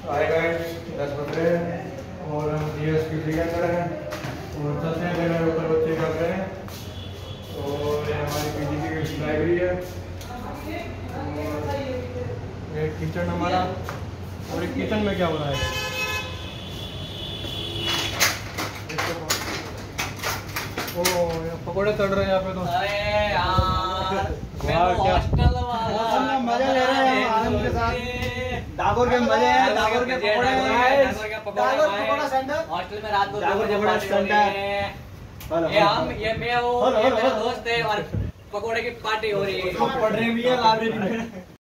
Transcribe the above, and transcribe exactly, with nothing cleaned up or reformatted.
आए गए दस बज रहे हैं और हम डी एस पी के अंदर हैं और चलते हैं मेरे ऊपर बच्चे कर रहे हैं। और ये हमारी पी जी की लाइब्रेरी है, एक किचन हमारा। और एक किचन में क्या हो रहा है, ओ पकौड़े तल रहे हैं यहाँ पे। तो अरे यार क्या मजे ले रहे हैं आनंद के साथ। डागोर के मजे हैं, डागोर के पकौड़े हैं, डागोर पकौड़ा सेंटर हॉस्टल में रात को डागोर पकौड़ा सेंटर। ये हम ये मैं हूँ, ये मेरा दोस्त है और पकौड़े की पार्टी हो रही है। पढ़ रहे भी है लाइब्रेरी में।